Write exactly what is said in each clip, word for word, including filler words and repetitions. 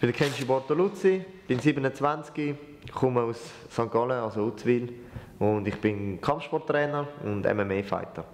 bin Kenji Bortoluzzi, bin siebenundzwanzig, komme aus Sankt Gallen, also Uzwil, und ich bin Kampfsporttrainer und M M A-Fighter.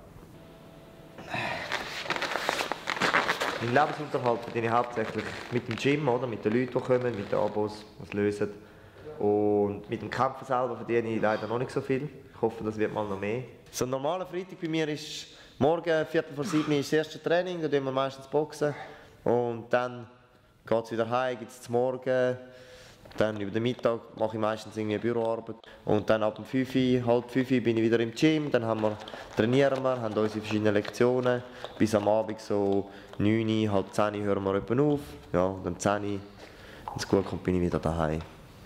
Mein Lebensunterhalt verdiene ich hauptsächlich mit dem Gym, oder? Mit den Leuten, die kommen, mit den Abos, die es lösen. Und mit dem Kämpfen selber verdiene ich leider noch nicht so viel. Ich hoffe, das wird mal noch mehr. So ein normaler Freitag bei mir ist morgen, Viertel vor sieben ist das erste Training, da tun wir meistens boxen. Und dann geht es wieder heim, gibt es zum Morgen. Dann über den Mittag mache ich meistens irgendwie Büroarbeit. Und dann ab um fünf, halb fünf bin ich wieder im Gym. Dann haben wir, trainieren wir, haben unsere verschiedenen Lektionen. Bis am Abend so neun, halb zehn hören wir etwa auf. Ja, und um zehn, wenn es gut kommt, bin ich wieder daheim.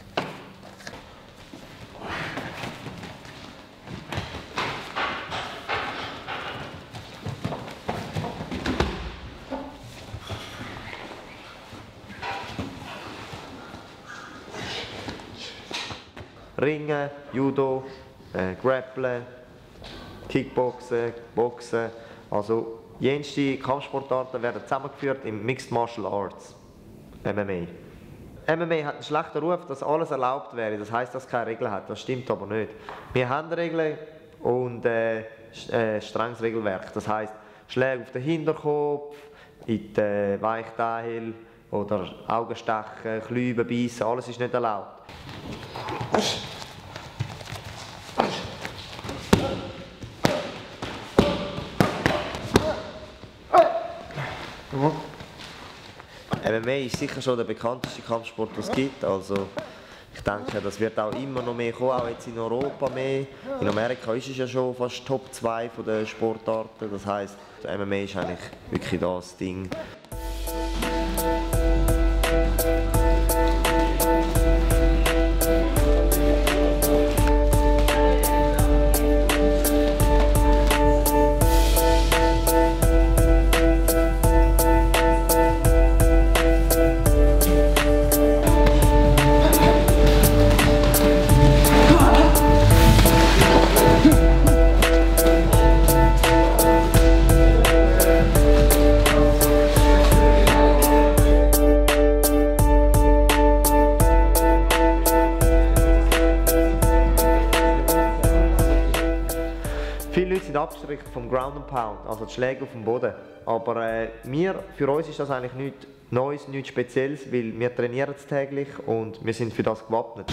Ringen, Judo, äh, Grappeln, Kickboxen, Boxen, also jenste Kampfsportarten werden zusammengeführt im Mixed Martial Arts, M M A. M M A hat einen schlechten Ruf, dass alles erlaubt wäre, das heisst, dass es keine Regeln hat, das stimmt aber nicht. Wir haben Regeln und äh, äh, strenges Regelwerk, das heisst Schläge auf den Hinterkopf, in die Weichteile oder Augenstechen, Kläuben, Beißen, alles ist nicht erlaubt. M M A ist sicher schon der bekannteste Kampfsport, den es gibt. Also, ich denke, das wird auch immer noch mehr kommen, auch jetzt in Europa mehr. In Amerika ist es ja schon fast Top zwei der Sportarten. Das heisst, M M A ist eigentlich wirklich das Ding. Viele Leute sind abgeschreckt vom Ground and Pound, also die Schläge auf dem Boden. Aber äh, wir, für uns ist das eigentlich nichts Neues, nichts Spezielles, weil wir trainieren es täglich und wir sind für das gewappnet.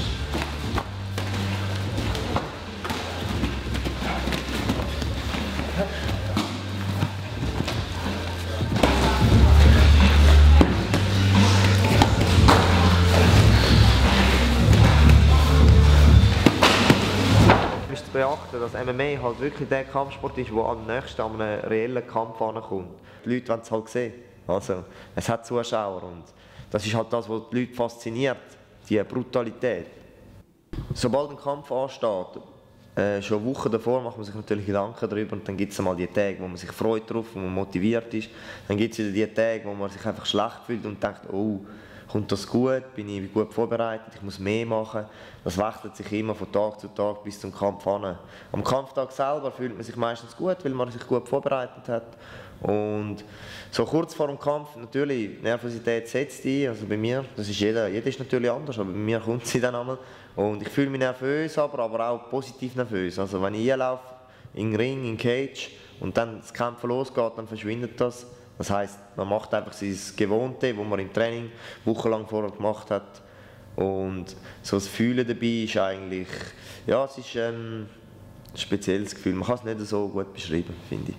Beachten, dass M M A halt wirklich der Kampfsport ist, der am nächsten an einem reellen Kampf ankommt. Die Leute wollen es halt sehen. Also, es hat Zuschauer und das ist halt das, was die Leute fasziniert, die Brutalität. Sobald ein Kampf ansteht, äh, schon Wochen davor macht man sich natürlich Gedanken darüber und dann gibt es einmal die Tage, wo man sich freut drauf, wo man motiviert ist. Dann gibt es wieder die Tage, wo man sich einfach schlecht fühlt und denkt, oh, kommt das gut, bin ich gut vorbereitet, ich muss mehr machen. Das wechselt sich immer von Tag zu Tag bis zum Kampf an. Am Kampftag selber fühlt man sich meistens gut, weil man sich gut vorbereitet hat. Und so kurz vor dem Kampf, natürlich, Nervosität setzt ein, also bei mir, das ist jeder, jeder ist natürlich anders, aber bei mir kommt sie dann einmal. Und ich fühle mich nervös, aber, aber auch positiv nervös. Also wenn ich einlaufe, in den Ring, in den Cage und dann das Kämpfen losgeht, dann verschwindet das. Das heisst, man macht einfach sein Gewohnte, das man im Training wochenlang vorher gemacht hat. Und so das Fühlen dabei ist eigentlich, ja, es ist ähm, ein spezielles Gefühl. Man kann es nicht so gut beschreiben, finde ich.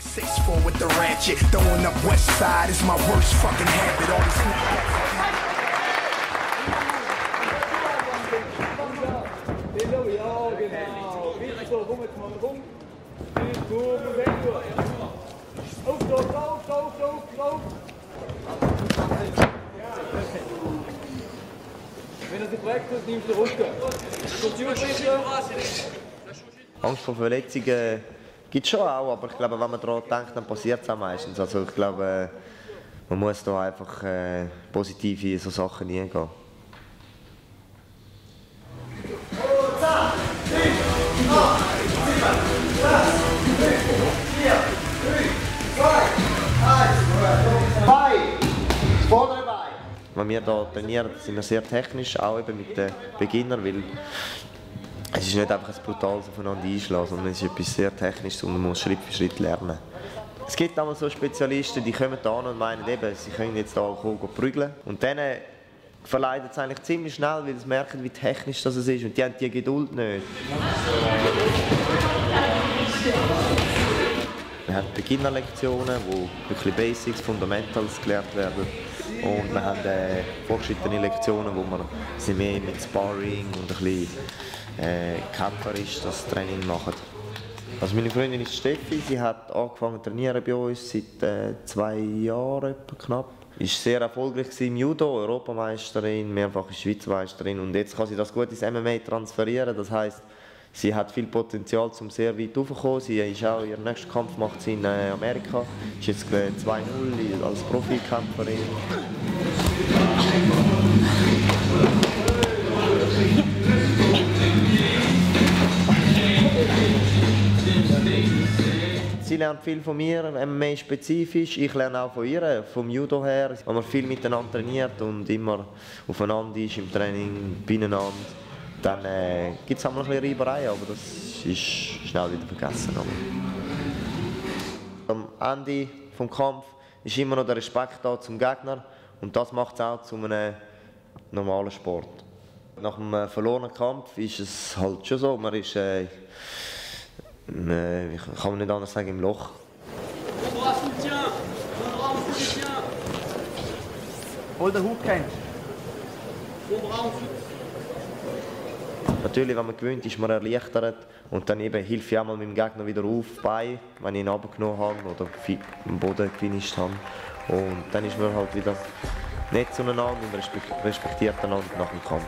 Wenn er sich wegtut, nimmst du runter. Angst vor Verletzungen gibt es schon auch, aber ich glaube, wenn man daran denkt, dann passiert es auch meistens. Also ich glaube, man muss da einfach äh, positiv in so Sachen hineingehen. Wenn wenn wir hier trainieren, sind wir sehr technisch, auch eben mit den Beginnern, weil es ist nicht einfach ein brutales Aufeinander einschlagen, sondern es ist etwas sehr Technisches und man muss Schritt für Schritt lernen. Es gibt auch so Spezialisten, die kommen da und meinen eben, sie können jetzt hier kommen, prügeln. Und dann verleidet es eigentlich ziemlich schnell, weil sie merken, wie technisch das ist und die haben die Geduld nicht. Wir haben Beginnerlektionen, wo wirklich Basics, Fundamentals gelernt werden. Und wir haben äh, fortgeschrittene Lektionen, wo wir mehr mit Sparring und ein bisschen äh, kämpferisch das Training machen. Also meine Freundin ist Steffi, sie hat angefangen zu trainieren bei uns seit äh, zwei Jahren etwa knapp. Ist sehr erfolgreich im Judo, Europameisterin, mehrfache Schweizermeisterin und jetzt kann sie das gut ins M M A transferieren. Das heisst, sie hat viel Potenzial, um sehr weit raufzukommen. Sie ist auch, ihren nächsten Kampf macht sie in äh, Amerika. Ist jetzt äh, zwei null als Profikämpferin. Sie lernt viel von mir, M M A-spezifisch. Ich lerne auch von ihr, vom Judo her. Wenn man viel miteinander trainiert und immer aufeinander ist im Training, beieinander, dann äh, gibt es auch mal ein bisschen Reiberei, aber das ist schnell wieder vergessen. Am Ende des Kampfes ist immer noch der Respekt da zum Gegner und das macht es auch zu einem normalen Sport. Nach einem verlorenen Kampf ist es halt schon so, man ist, äh, ich kann nicht anders sagen, im Loch. Hol den Hut, Ken. Natürlich, wenn man gewöhnt, ist man erleichtert und dann eben hilfe ich auch mal meinem Gegner wieder auf, bei, wenn ich ihn runtergenommen habe oder am Boden gefinisht habe. Und dann ist man halt wieder nett zueinander und respektiert einander nach dem Kampf.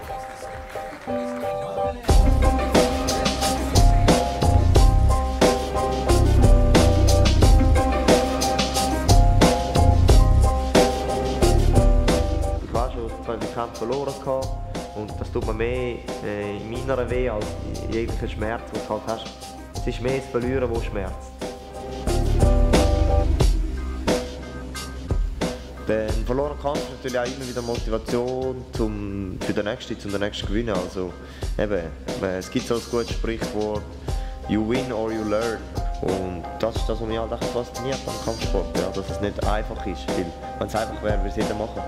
Ich war schon zwei Kämpfe verloren gehabt. Und das tut mir mehr äh, in meiner weh als jeglicher Schmerz, den du halt hast. Es ist mehr das Verlieren, das schmerzt. Der verlorene Kampf ist natürlich auch immer wieder Motivation zum, für den nächsten, um den nächsten zu gewinnen. Also, eben, es gibt so ein gutes Sprichwort, you win or you learn. Und das ist das, was mich halt auch fasziniert am Kampfsport, ja, dass es nicht einfach ist. Weil, wenn es einfach wäre, würde es jeder machen.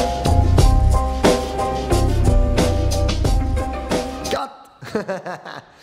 Cut!